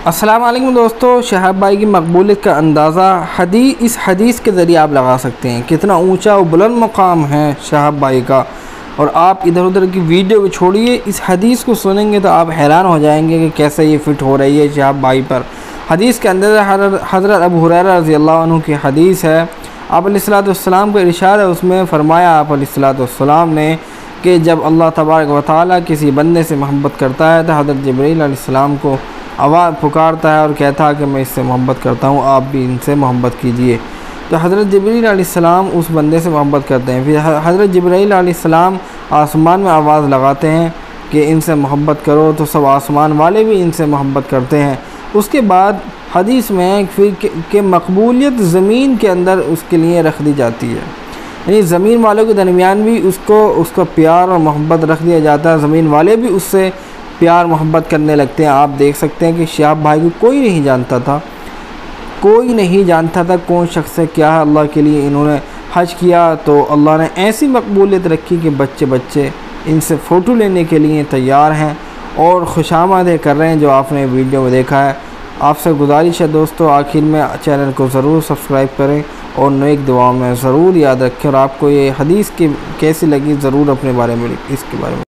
अस्सलाम वालेकुम दोस्तों, शहाब भाई की मकबूलियत का अंदाज़ा इस हदीस के ज़रिए आप लगा सकते हैं। कितना ऊंचा और बुलंद मकाम है शहाब भाई का। और आप इधर उधर की वीडियो को छोड़िए, इस हदीस को सुनेंगे तो आप हैरान हो जाएंगे कि कैसे ये फ़िट हो रही है शहाब भाई पर। हदीस के अंदर हज़रत अबू हुरैरा रज़ियल्लाहु अन्हु की हदीस है। आप अलैहिस्सलाम का इरशाद है, उसमें फ़रमाया आप अलैहिस्सलाम ने कि जब अल्लाह तबारक व तआला किसी बंदे से मोहब्बत करता है तो हज़रत जिब्रील अलैहिस्सलाम को आवाज़ पुकारता है और कहता है कि मैं इससे मोहब्बत करता हूँ, आप भी इनसे मोहब्बत कीजिए। तो हज़रत जिब्रील अलैहिस्सलाम उस बंदे से मोहब्बत करते हैं। फिर हज़रत जिब्रील अलैहिस्सलाम आसमान में आवाज़ लगाते हैं कि इनसे मोहब्बत करो, तो सब आसमान वाले भी इनसे मोहब्बत करते हैं। उसके बाद हदीस में फिर कि मकबूलियत ज़मीन के अंदर उसके लिए रख दी जाती है, यानी ज़मीन वालों के दरमियान भी उसको प्यार और मोहब्बत रख दिया जाता है। ज़मीन वाले भी उससे प्यार मोहब्बत करने लगते हैं। आप देख सकते हैं कि शहाब भाई को कोई नहीं जानता था कौन शख्स है, क्या है। अल्लाह के लिए इन्होंने हज किया तो अल्लाह ने ऐसी मकबूलियत रखी कि बच्चे इनसे फ़ोटो लेने के लिए तैयार हैं और खुशामदें कर रहे हैं, जो आपने वीडियो में देखा है। आपसे गुजारिश है दोस्तों, आखिर में चैनल को ज़रूर सब्सक्राइब करें और नेक दुआओं में ज़रूर याद रखें। और आपको ये हदीस की कैसी लगी ज़रूर अपने बारे में इसके बारे में